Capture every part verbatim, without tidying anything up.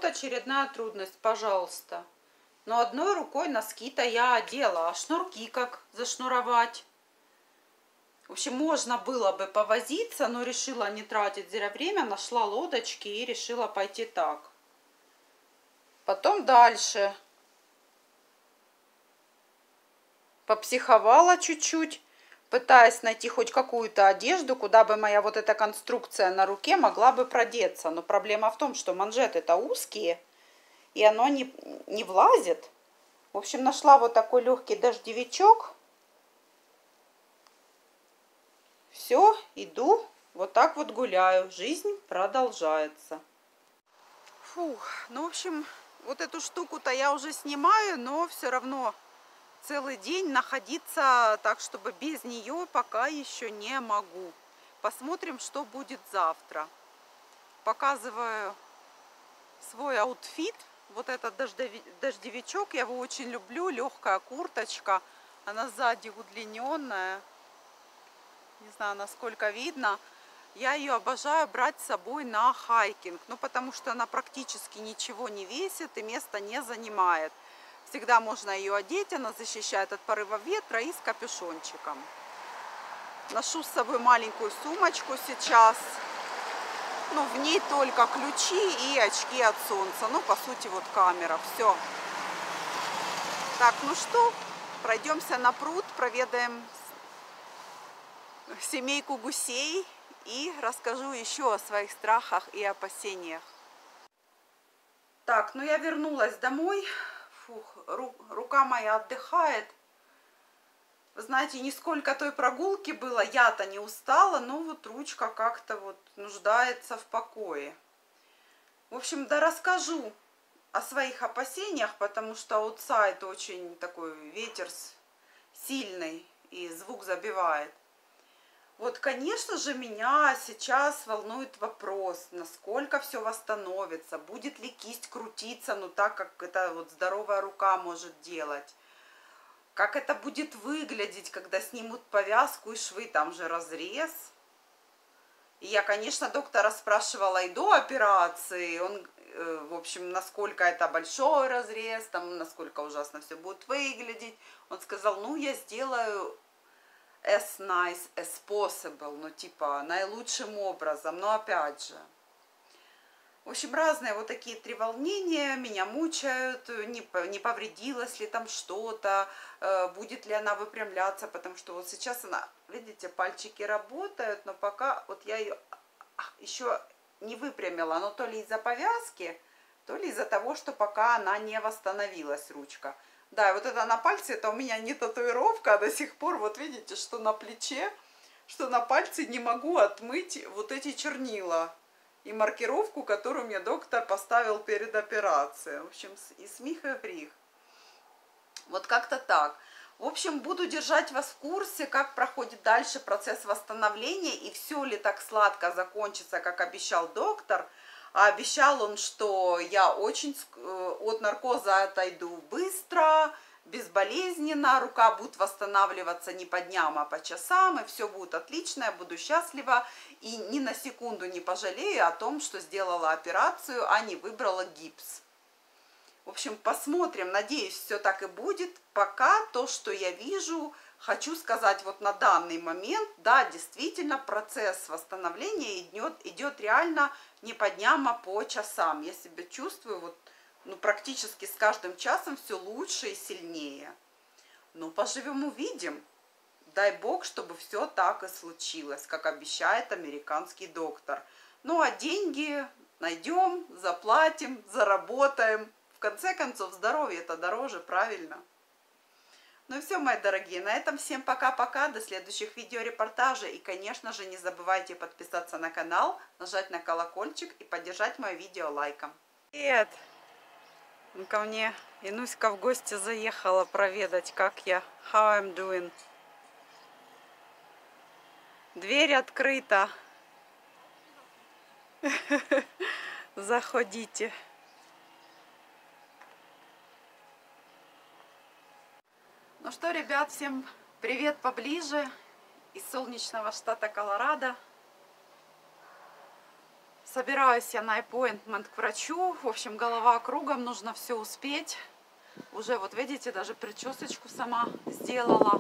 вот очередная трудность, пожалуйста. Но одной рукой носки-то я одела, а шнурки как зашнуровать? В общем, можно было бы повозиться, но решила не тратить зря время, нашла лодочки и решила пойти так. Потом дальше. Попсиховала чуть-чуть, пытаясь найти хоть какую-то одежду, куда бы моя вот эта конструкция на руке могла бы продеться. Но проблема в том, что манжеты-то узкие, и оно не, не влазит. В общем, нашла вот такой легкий дождевичок. Все, иду, вот так вот гуляю. Жизнь продолжается. Фух, ну, в общем, вот эту штуку-то я уже снимаю, но все равно целый день находиться так, чтобы без нее пока еще не могу. Посмотрим, что будет завтра. Показываю свой аутфит. Вот этот дождевичок, я его очень люблю. Легкая курточка, она сзади удлиненная. Не знаю, насколько видно. Я ее обожаю брать с собой на хайкинг. Ну, потому что она практически ничего не весит и места не занимает. Всегда можно ее одеть, она защищает от порыва ветра и с капюшончиком. Ношу с собой маленькую сумочку сейчас. Ну, в ней только ключи и очки от солнца. Ну, по сути, вот камера. Все. Так, ну что, пройдемся на пруд, проведаем семейку гусей и расскажу еще о своих страхах и опасениях. Так, ну я вернулась домой. Фух, ру, рука моя отдыхает. Вы знаете, нисколько той прогулки было, я-то не устала, но вот ручка как-то вот нуждается в покое. В общем, да расскажу о своих опасениях, потому что аутсайд очень такой, ветер сильный и звук забивает. Вот, конечно же, меня сейчас волнует вопрос, насколько все восстановится, будет ли кисть крутиться, ну так, как это вот здоровая рука может делать. Как это будет выглядеть, когда снимут повязку и швы, там же разрез. И я, конечно, доктора спрашивала и до операции, он, в общем, насколько это большой разрез, там, насколько ужасно все будет выглядеть. Он сказал, ну, я сделаю as nice as possible, ну, типа, наилучшим образом, но опять же. В общем, разные вот такие треволнения меня мучают, не, не повредилось ли там что-то, будет ли она выпрямляться, потому что вот сейчас она, видите, пальчики работают, но пока вот я ее еще не выпрямила, но то ли из-за повязки, то ли из-за того, что пока она не восстановилась, ручка. Да, и вот это на пальце, это у меня не татуировка, а до сих пор, вот видите, что на плече, что на пальце не могу отмыть вот эти чернила. И маркировку, которую мне доктор поставил перед операцией. В общем, и смех, и грех. Вот как-то так. В общем, буду держать вас в курсе, как проходит дальше процесс восстановления. И все ли так сладко закончится, как обещал доктор. А обещал он, что я очень от наркоза отойду быстро, безболезненно. Рука будет восстанавливаться не по дням, а по часам. И все будет отлично, я буду счастлива. И ни на секунду не пожалею о том, что сделала операцию, а не выбрала гипс. В общем, посмотрим. Надеюсь, все так и будет. Пока то, что я вижу, хочу сказать вот на данный момент, да, действительно, процесс восстановления идет, идет реально не по дням, а по часам. Я себя чувствую вот, ну, практически с каждым часом все лучше и сильнее. Ну, поживем, увидим. Дай бог, чтобы все так и случилось, как обещает американский доктор. Ну, а деньги найдем, заплатим, заработаем. В конце концов, здоровье это дороже, правильно? Ну и все, мои дорогие, на этом всем пока-пока, до следующих видеорепортажей. И, конечно же, не забывайте подписаться на канал, нажать на колокольчик и поддержать мое видео лайком. Привет! Ко мне Инуська в гости заехала проведать, как я, how I'm doing. Дверь открыта. Заходите. Ну что, ребят, всем привет поближе из солнечного штата Колорадо. Собираюсь я на appointment к врачу. В общем, голова кругом, нужно все успеть. Уже, вот видите, даже причесочку сама сделала.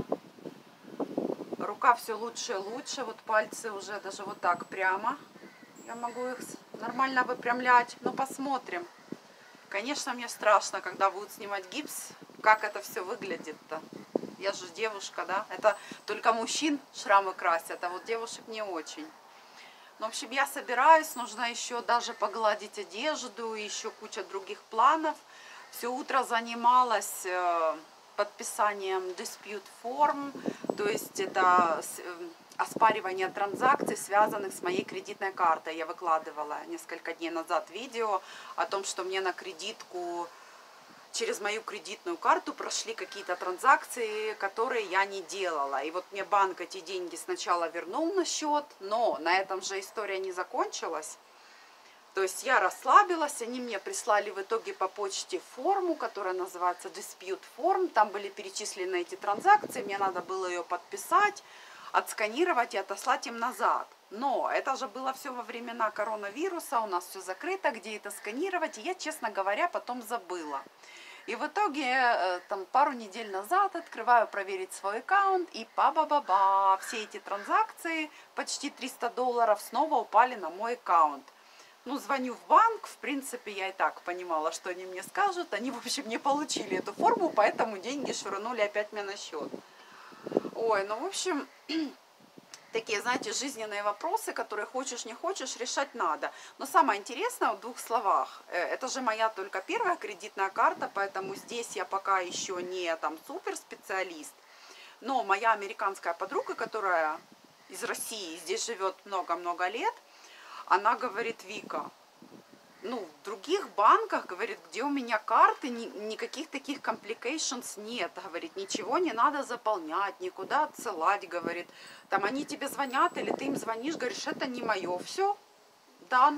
Рука все лучше и лучше. Вот пальцы уже даже вот так прямо. Я могу их нормально выпрямлять. Но посмотрим. Конечно, мне страшно, когда будут снимать гипс. Как это все выглядит-то. Я же девушка, да? Это только мужчин шрамы красят, а вот девушек не очень. Ну, в общем, я собираюсь. Нужно еще даже погладить одежду. Еще куча других планов. Все утро занималась подписанием dispute form. То есть это оспаривание транзакций, связанных с моей кредитной картой. Я выкладывала несколько дней назад видео о том, что мне на кредитку, через мою кредитную карту прошли какие-то транзакции, которые я не делала. И вот мне банк эти деньги сначала вернул на счет, но на этом же история не закончилась. То есть я расслабилась, они мне прислали в итоге по почте форму, которая называется dispute form. Там были перечислены эти транзакции, мне надо было ее подписать, отсканировать и отослать им назад. Но это же было все во времена коронавируса, у нас все закрыто, где это сканировать, и я, честно говоря, потом забыла. И в итоге, там, пару недель назад открываю проверить свой аккаунт, и па-ба-ба-ба, все эти транзакции, почти триста долларов, снова упали на мой аккаунт. Ну, звоню в банк, в принципе, я и так понимала, что они мне скажут. Они, в общем, не получили эту форму, поэтому деньги швырнули опять мне на счет. Ой, ну, в общем, такие, знаете, жизненные вопросы, которые хочешь, не хочешь, решать надо. Но самое интересное в двух словах. Это же моя только первая кредитная карта, поэтому здесь я пока еще не там суперспециалист. Но моя американская подруга, которая из России, здесь живет много-много лет, она говорит: Вика, ну, в других банках, говорит, где у меня карты, ни, никаких таких complications нет, говорит, ничего не надо заполнять, никуда отсылать, говорит, там они тебе звонят или ты им звонишь, говоришь, это не мое, все, done.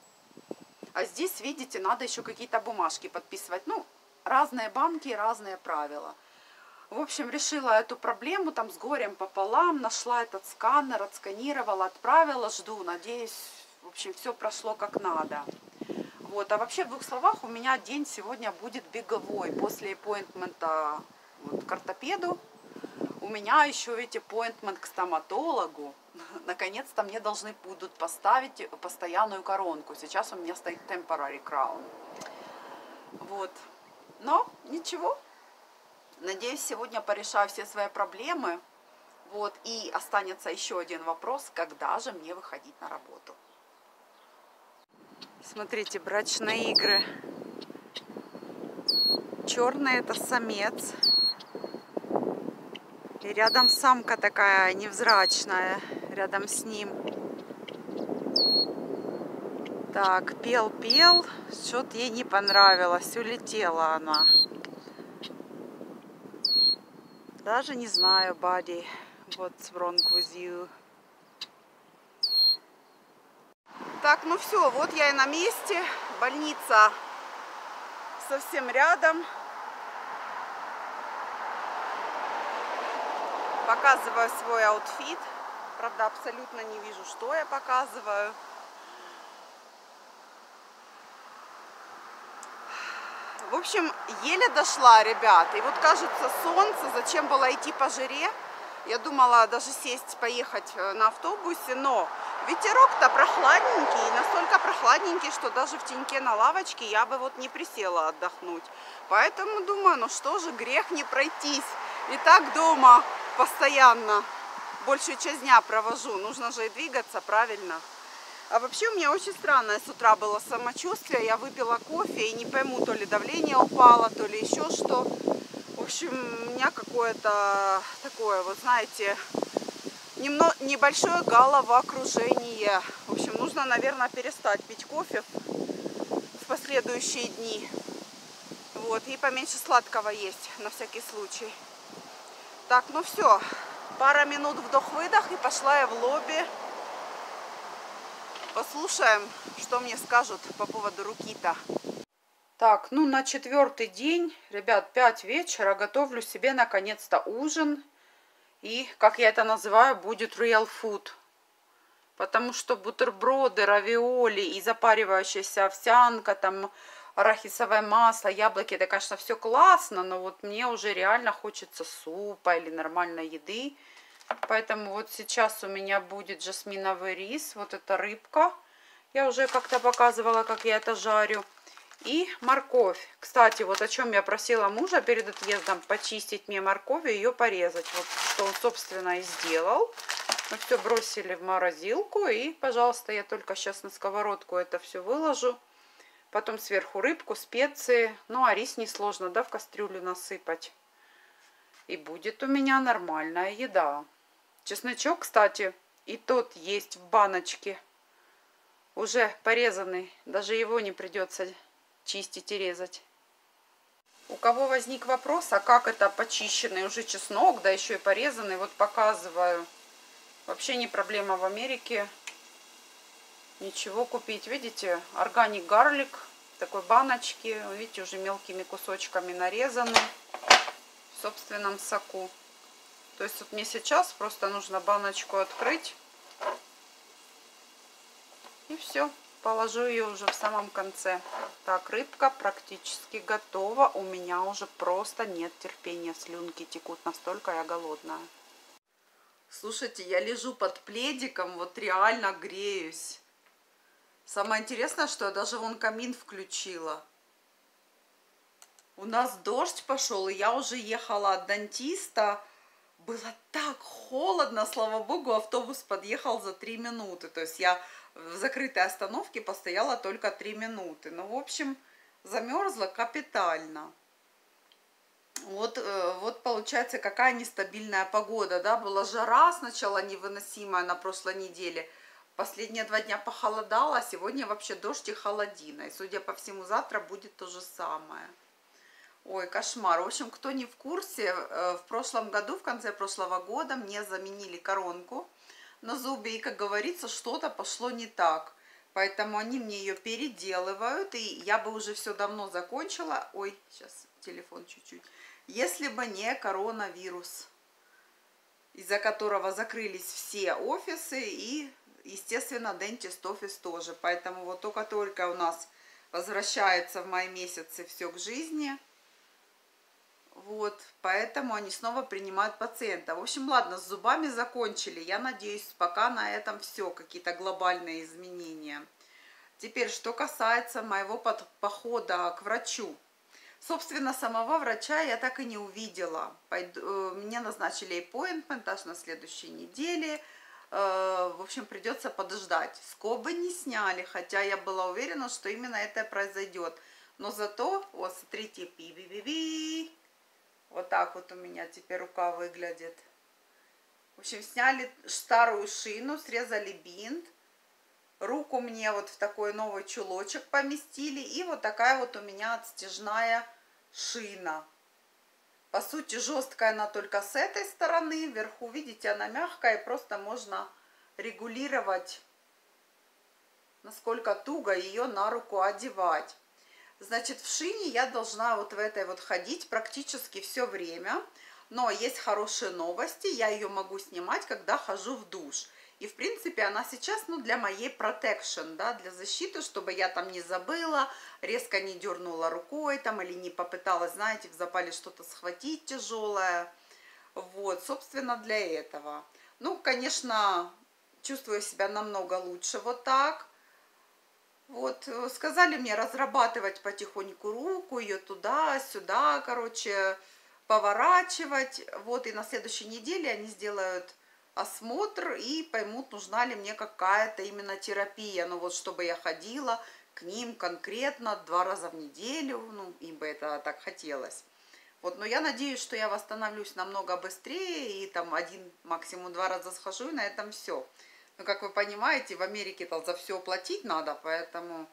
А здесь, видите, надо еще какие-то бумажки подписывать, ну, разные банки, разные правила. В общем, решила эту проблему там с горем пополам, нашла этот сканер, отсканировала, отправила, жду, надеюсь, в общем, все прошло как надо. Вот, а вообще, в двух словах, у меня день сегодня будет беговой. После аппоинтмента вот, к ортопеду у меня еще ведь аппоинтмент к стоматологу. Наконец-то мне должны будут поставить постоянную коронку. Сейчас у меня стоит temporary crown. Вот. Но ничего. Надеюсь, сегодня порешаю все свои проблемы. Вот. И останется еще один вопрос, когда же мне выходить на работу. Смотрите, брачные игры. Черный это самец. И рядом самка такая невзрачная. Рядом с ним. Так, пел-пел. Что-то ей не понравилось. Улетела она. Даже не знаю, buddy. What's wrong with you? Так, ну все, вот я и на месте. Больница совсем рядом. Показываю свой аутфит. Правда, абсолютно не вижу, что я показываю. В общем, еле дошла, ребят. И вот кажется, солнце. Зачем было идти по жаре? Я думала даже сесть, поехать на автобусе, но ветерок-то прохладненький, настолько прохладненький, что даже в теньке на лавочке я бы вот не присела отдохнуть. Поэтому думаю, ну что же, грех не пройтись. И так дома постоянно большую часть дня провожу. Нужно же и двигаться, правильно? А вообще у меня очень странное с утра было самочувствие. Я выпила кофе и не пойму, то ли давление упало, то ли еще что. В общем, у меня какое-то такое, вот знаете, немного, небольшое головокружение. В общем, нужно, наверное, перестать пить кофе в последующие дни. Вот, и поменьше сладкого есть, на всякий случай. Так, ну все, пара минут вдох-выдох, и пошла я в лобби. Послушаем, что мне скажут по поводу руки-то. Так, ну на четвертый день, ребят, пять вечера, готовлю себе наконец-то ужин. И, как я это называю, будет real food. Потому что бутерброды, равиоли и запаривающаяся овсянка, там арахисовое масло, яблоки, это, конечно, все классно, но вот мне уже реально хочется супа или нормальной еды. Поэтому вот сейчас у меня будет жасминовый рис, вот эта рыбка. Я уже как-то показывала, как я это жарю. И морковь. Кстати, вот о чем я просила мужа перед отъездом: почистить мне морковь и ее порезать. Вот что он, собственно, и сделал. Мы все бросили в морозилку. И, пожалуйста, я только сейчас на сковородку это все выложу. Потом сверху рыбку, специи. Ну, а рис несложно, да, в кастрюлю насыпать. И будет у меня нормальная еда. Чесночок, кстати, и тот есть в баночке. Уже порезанный. Даже его не придется чистить и резать. У кого возник вопрос, а как это почищенный уже чеснок, да еще и порезанный, вот показываю. Вообще не проблема в Америке ничего купить. Видите, органик гарлик в такой баночке. Видите, уже мелкими кусочками нарезаны в собственном соку. То есть вот мне сейчас просто нужно баночку открыть. И все. Положу ее уже в самом конце. Так, рыбка практически готова. У меня уже просто нет терпения. Слюнки текут, настолько я голодная. Слушайте, я лежу под пледиком, вот реально греюсь. Самое интересное, что я даже вон камин включила. У нас дождь пошел, и я уже ехала от дантиста. Было так холодно, слава богу, автобус подъехал за три минуты. То есть я в закрытой остановке постояла только три минуты. Ну, в общем, замерзла капитально. Вот, вот получается, какая нестабильная погода, да, была жара сначала невыносимая на прошлой неделе. Последние два дня похолодало, а сегодня вообще дождь и холодина. И, судя по всему, завтра будет то же самое. Ой, кошмар. В общем, кто не в курсе, в прошлом году, в конце прошлого года мне заменили коронку на зубе. И, как говорится, что-то пошло не так. Поэтому они мне ее переделывают. И я бы уже все давно закончила. Ой, сейчас телефон чуть-чуть. Если бы не коронавирус, из-за которого закрылись все офисы и, естественно, дентист офис тоже. Поэтому вот только-только у нас возвращается в мае месяце все к жизни. Вот, поэтому они снова принимают пациента. В общем, ладно, с зубами закончили. Я надеюсь, пока на этом все, какие-то глобальные изменения. Теперь, что касается моего похода к врачу. Собственно, самого врача я так и не увидела. Пойду, мне назначили appointment аж на следующей неделе. В общем, придется подождать. Скобы не сняли, хотя я была уверена, что именно это произойдет. Но зато, вот смотрите, пи-би-би-би. Вот так вот у меня теперь рука выглядит. В общем, сняли старую шину, срезали бинт. Руку мне вот в такой новый чулочек поместили. И вот такая вот у меня отстежная шина. По сути, жесткая она только с этой стороны. Вверху, видите, она мягкая. И просто можно регулировать, насколько туго ее на руку одевать. Значит, в шине я должна вот в этой вот ходить практически все время. Но есть хорошие новости. Я ее могу снимать, когда хожу в душ. И, в принципе, она сейчас, ну, для моей protection, да, для защиты, чтобы я там не забыла, резко не дернула рукой там или не попыталась, знаете, в запале что-то схватить тяжелое. Вот, собственно, для этого. Ну, конечно, чувствую себя намного лучше вот так. Вот, сказали мне разрабатывать потихоньку руку, ее туда-сюда, короче, поворачивать. Вот, и на следующей неделе они сделают осмотр и поймут, нужна ли мне какая-то именно терапия. Ну, вот, чтобы я ходила к ним конкретно два раза в неделю, ну, им бы это так хотелось. Вот, но я надеюсь, что я восстановлюсь намного быстрее, и там один, максимум два раза схожу, и на этом все. Но, как вы понимаете, в Америке-то за все платить надо, поэтому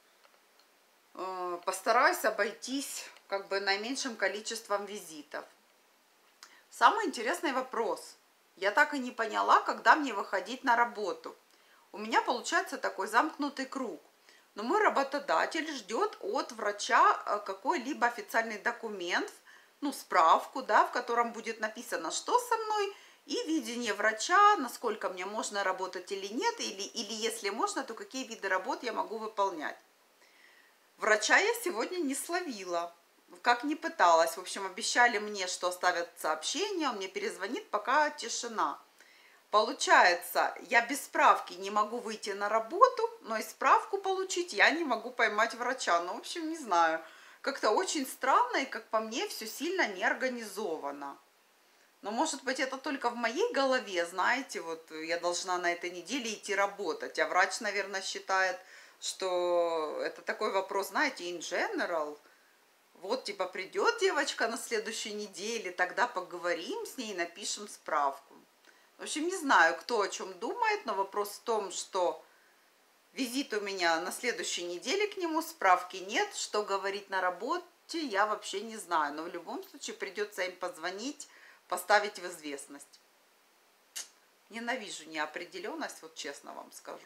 э, постараюсь обойтись как бы наименьшим количеством визитов. Самый интересный вопрос. Я так и не поняла, когда мне выходить на работу. У меня получается такой замкнутый круг. Но мой работодатель ждет от врача какой-либо официальный документ, ну, справку, да, в котором будет написано, что со мной и видение врача, насколько мне можно работать или нет, или, или если можно, то какие виды работ я могу выполнять. Врача я сегодня не словила, как не пыталась. В общем, обещали мне, что оставят сообщение, он мне перезвонит, пока тишина. Получается, я без справки не могу выйти на работу, но и справку получить я не могу поймать врача. Ну, в общем, не знаю. Как-то очень странно и, как по мне, все сильно неорганизовано. Но, может быть, это только в моей голове, знаете, вот я должна на этой неделе идти работать, а врач, наверное, считает, что это такой вопрос, знаете, in general. Вот, типа, придет девочка на следующей неделе, тогда поговорим с ней, напишем справку. В общем, не знаю, кто о чем думает, но вопрос в том, что визит у меня на следующей неделе к нему, справки нет, что говорить на работе, я вообще не знаю. Но в любом случае придется им позвонить, поставить в известность. Ненавижу неопределенность, вот честно вам скажу.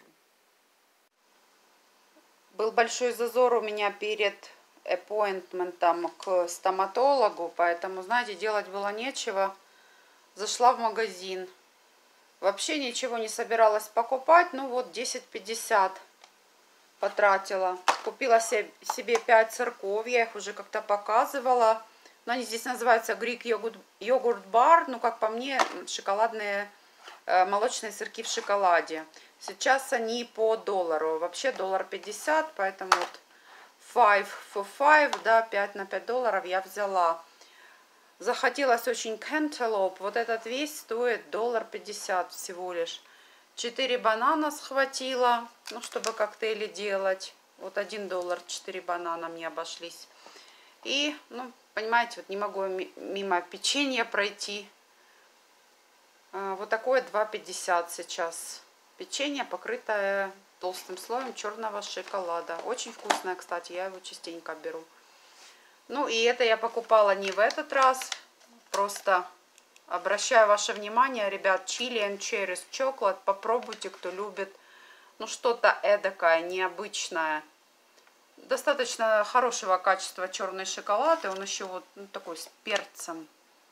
Был большой зазор у меня перед аппоинтментом к стоматологу, поэтому, знаете, делать было нечего. Зашла в магазин. Вообще ничего не собиралась покупать, ну вот десять пятьдесят потратила. Купила себе пять сырков, я их уже как-то показывала. Но они здесь называются Greek Yogurt, Yogurt Bar, ну как по мне, шоколадные, э, молочные сырки в шоколаде. Сейчас они по доллару, вообще доллар пятьдесят, поэтому вот five for five, да, пять на пять долларов я взяла. Захотелось очень cantaloupe. Вот этот весь стоит доллар пятьдесят всего лишь. Четыре банана схватила, ну, чтобы коктейли делать. Вот один доллар, четыре банана мне обошлись. И, ну, понимаете, вот не могу мимо печенья пройти. Вот такое два пятьдесят сейчас. Печенье, покрытое толстым слоем черного шоколада. Очень вкусное, кстати, я его частенько беру. Ну и это я покупала не в этот раз, просто обращаю ваше внимание, ребят, Chili and Cherries Chocolate, попробуйте, кто любит, ну что-то эдакое, необычное. Достаточно хорошего качества черный шоколад, и он еще вот ну, такой с перцем.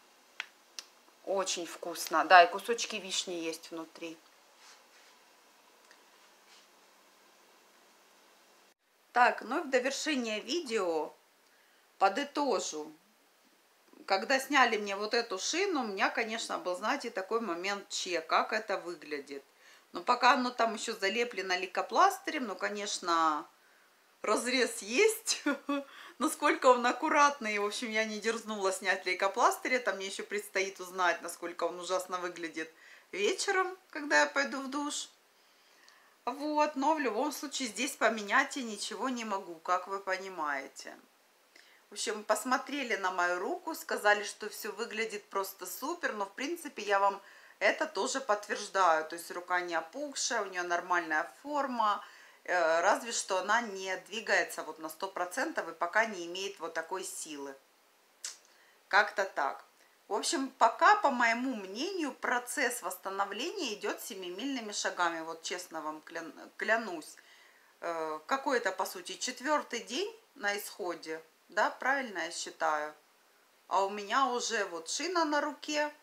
Очень вкусно, да, и кусочки вишни есть внутри. Так, ну и в довершение видео подытожу. Когда сняли мне вот эту шину, у меня, конечно, был, знаете, такой момент че, как это выглядит. Но пока оно там еще залеплено лейкопластырем, ну, конечно, разрез есть. Насколько он аккуратный, в общем, я не дерзнула снять лейкопластырь. Это мне еще предстоит узнать, насколько он ужасно выглядит вечером, когда я пойду в душ. Вот, но в любом случае здесь поменять я ничего не могу, как вы понимаете. В общем, посмотрели на мою руку, сказали, что все выглядит просто супер, но в принципе я вам это тоже подтверждаю. То есть рука не опухшая, у нее нормальная форма, разве что она не двигается вот на сто процентов и пока не имеет вот такой силы. Как-то так. В общем, пока, по моему мнению, процесс восстановления идет семимильными шагами. Вот честно вам клянусь. Какой-то, по сути, четвертый день на исходе. Да, правильно я считаю. А у меня уже вот шина на руке.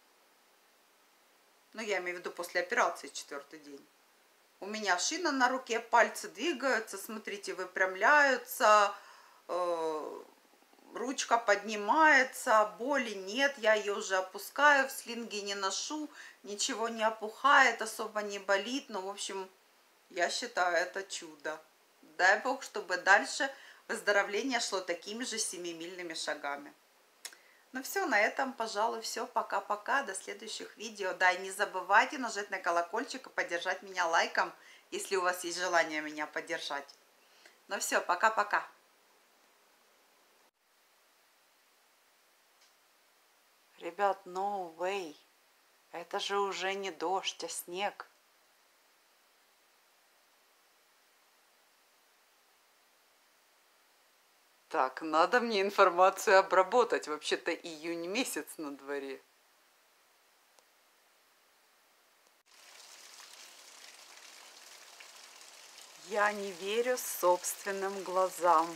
Ну, я имею в виду после операции четвертый день. У меня шина на руке, пальцы двигаются, смотрите, выпрямляются, э, ручка поднимается, боли нет, я ее уже опускаю, в слинге не ношу, ничего не опухает, особо не болит. Ну, в общем, я считаю, это чудо. Дай Бог, чтобы дальше выздоровление шло такими же семимильными шагами. Ну все, на этом, пожалуй, все. Пока-пока. До следующих видео. Да, и не забывайте нажать на колокольчик и поддержать меня лайком, если у вас есть желание меня поддержать. Ну все, пока-пока. Ребят, no way. Это же уже не дождь, а снег. Так, надо мне информацию обработать. Вообще-то июнь месяц на дворе. Я не верю собственным глазам.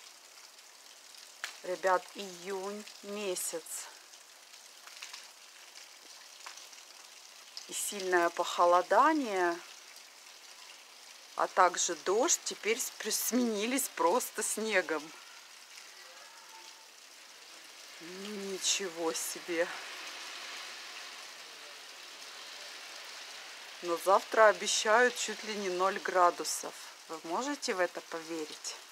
Ребят, июнь месяц. и сильное похолодание, а также дождь теперь сменились просто снегом. Ничего себе! Но завтра обещают чуть ли не ноль градусов. Вы можете в это поверить?